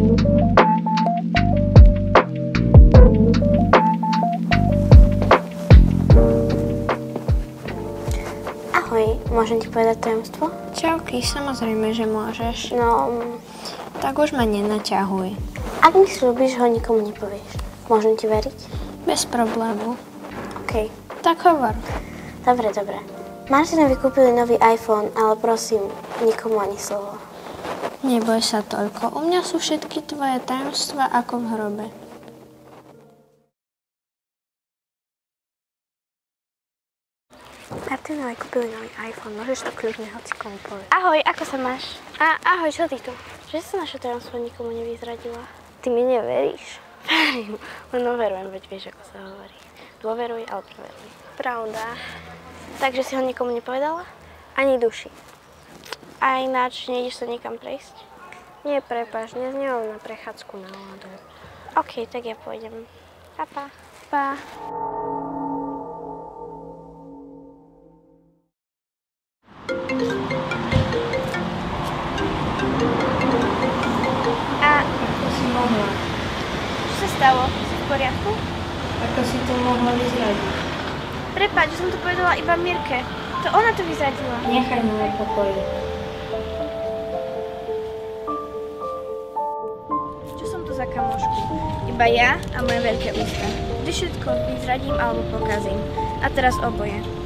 Ahoj, môžem ti povedať tajomstvo? Čauky, samozrejme, že môžeš. No, Tak už ma nenaťahuj. ak mi slúbiš, ho nikomu nepovieš. Môžem ti veriť? Bez problému. OK. Tak hovor. Dobre. Martinovi kúpili nový iPhone, ale prosím, nikomu ani slovo. Neboj sa toľko. U mňa sú všetky tvoje tajomstvá ako v hrobe. Martinovi kúpili nový iPhone, môžeš to kľudne hocikomu povedať. Ahoj, ako sa máš? Ahoj, čo ty tu? Že si naše tajomstvo nikomu nevyzradila? Ty mi neveríš? Verím, len overujem, veď vieš, ako sa hovorí. Dôveruj, ale preveruj. Pravda. Takže si ho nikomu nepovedala? Ani duši. A ináč nejdeš sa niekam prejsť? Nie, prepáč, dnes nemám na prechádzku náladu. OK, tak ja pôjdem. Pa. Pa. Ako si mohla? Čo sa stalo? Si v poriadku? Ako si to mohla vyzradiť? Prepáč, že som to povedala iba Mirke. To ona to vyzradila. Nechaj ma na pokoji. Čo som tu za kamošku? Iba ja a moje veľké ústa. Vždy všetko vyzradím alebo pokazím. A teraz oboje.